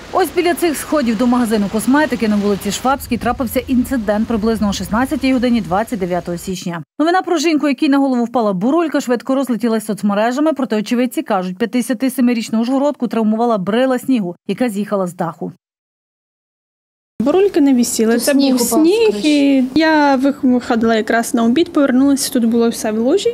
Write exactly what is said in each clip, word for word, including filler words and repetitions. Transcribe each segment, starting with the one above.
Ось біля цих сходів до магазину косметики на вулиці Швабській трапився інцидент приблизно о шістнадцятій годині двадцять дев'ятого січня. Новина про жінку, якій на голову впала бурулька, швидко розлетілась соцмережами, проте очевидці кажуть, п'ятдесятисемирічну ужгородку травмувала брила снігу, яка з'їхала з даху. Бурульки не висіли, це сніг був упав сніг, з і я виходила якраз на обід, повернулася, тут було все в лужі.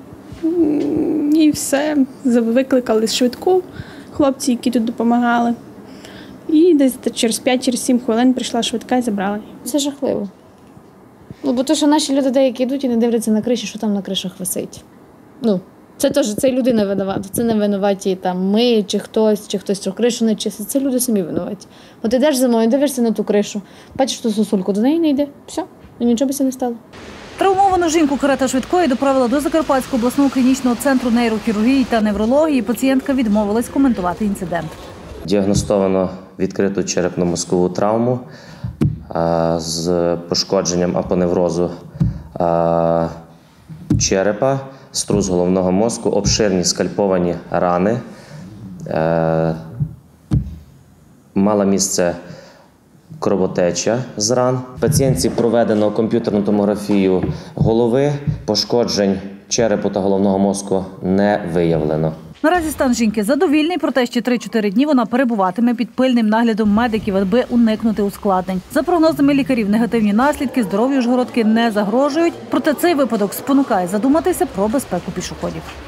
І все, викликали швидку, хлопці, які тут допомагали. І десь через п'ять-сім хвилин прийшла швидка і забрала. Це жахливо. Ну, бо то, що наші люди деякі йдуть і не дивляться на криші, що там на кришах висить. Ну, це теж, це людина винувата. Це не винуваті там ми, чи хтось, чи хтось цю кришу не чистить. Це люди самі винуваті. От ідеш зимою, дивишся на ту кришу, бачиш ту сосульку, до неї не йде. Все, і нічого б не стало. Травмовану жінку карета швидкої доправила до Закарпатського обласного клінічного центру нейрохірургії та неврології. Пацієнтка відмовилась коментувати інцидент. Діагностовано відкриту черепно-мозкову травму з пошкодженням апоневрозу черепа, струс головного мозку, обширні скальповані рани. Мала місце кровотеча з ран. Пацієнтці проведено комп'ютерну томографію голови, пошкоджень черепу та головного мозку не виявлено. Наразі стан жінки задовільний, проте ще три-чотири дні вона перебуватиме під пильним наглядом медиків, аби уникнути ускладнень. За прогнозами лікарів, негативні наслідки здоров'ю ужгородки не загрожують, проте цей випадок спонукає задуматися про безпеку пішоходів.